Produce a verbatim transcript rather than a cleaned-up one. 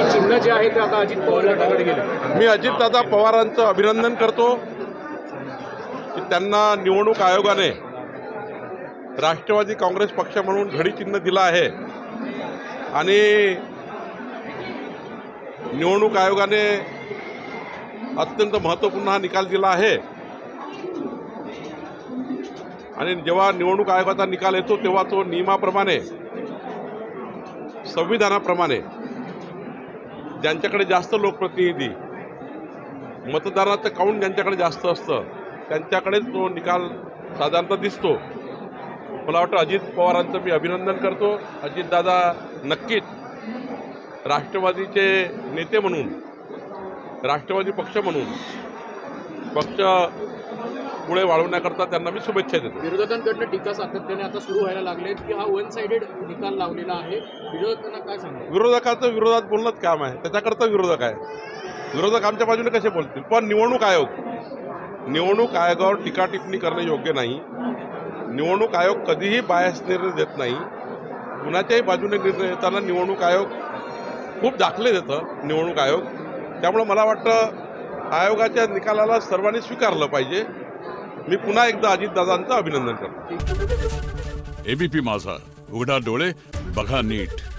की चिन्ह जे आहे ते आता अजित पवार गटाकडे गेले। मी अजितदादा पवारांचं अभिनंदन करतो की त्यांना निवडणूक आयोगाने राष्ट्रवादी काँग्रेस पक्ष म्हणून घडी चिन्ह दिलं आहे आणि निवडणूक आयोगाने अत्यंत महत्त्वपूर्ण हा निकाल दिला आहे। आणि जेव्हा निवडणूक आयोगाचा निकाल येतो तेव्हा तो नियमाप्रमाणे संविधानाप्रमाणे ज्यांच्याकडे जास्त लोकप्रतिनिधी मतदानाचं काउंट ज्यांच्याकडे जास्त असतं त्यांच्याकडेच तो निकाल साधारणतः दिसतो। मला वाटतं अजित पवारांचं मी अभिनंदन करतो। अजितदादा नक्कीच राष्ट्रवादीचे नेते म्हणून राष्ट्रवादी पक्ष म्हणून पक्ष पुढे वाढवण्याकरता त्यांना मी शुभेच्छा देतो। विरोधकांकडून टीका सातत्याने आता सुरू व्हायला लागले की हा वन साइडेड निकाल लावलेला आहे, विरोधकांना काय सांगतो? विरोधकाचं विरोधात बोलणंच काम आहे, त्याच्याकरता विरोधक आहे। विरोधक आमच्या बाजूने कसे बोलतील? पण निवडणूक आयोग निवडणूक आयोगावर टीका टिप्पणी करणे योग्य नाही। निवडणूक आयोग कधीही बायस निर्णय देत नाही। कुणाच्याही बाजूने निर्णय देताना निवडणूक आयोग खूप दाखले देतं निवडणूक आयोग। त्यामुळे मला वाटतं आयोगाच्या निकालाला सर्वांनी स्वीकारलं पाहिजे। मी पुन्हा एकदा अजितदादांचं अभिनंदन करतो। एबीपी माझा, उघडा डोळे बघा नीट।